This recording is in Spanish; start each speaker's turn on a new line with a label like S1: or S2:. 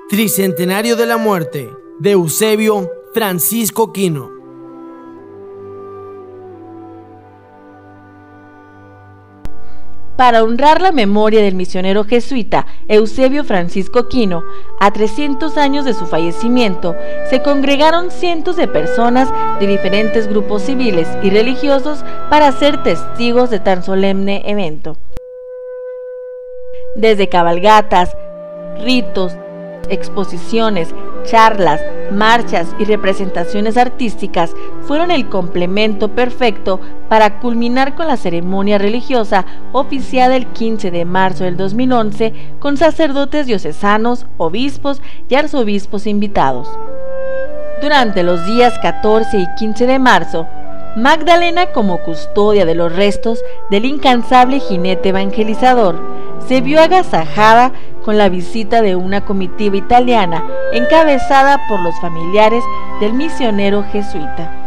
S1: Tricentenario de la muerte de Eusebio Francisco Quino.
S2: Para honrar la memoria del misionero jesuita Eusebio Francisco Quino, a 300 años de su fallecimiento, se congregaron cientos de personas de diferentes grupos civiles y religiosos para ser testigos de tan solemne evento. Desde cabalgatas, ritos, exposiciones, charlas, marchas y representaciones artísticas fueron el complemento perfecto para culminar con la ceremonia religiosa oficiada el 15 de marzo del 2011 con sacerdotes diocesanos, obispos y arzobispos invitados. Durante los días 14 y 15 de marzo, Magdalena, como custodia de los restos del incansable jinete evangelizador, se vio agasajada con la visita de una comitiva italiana encabezada por los familiares del misionero jesuita.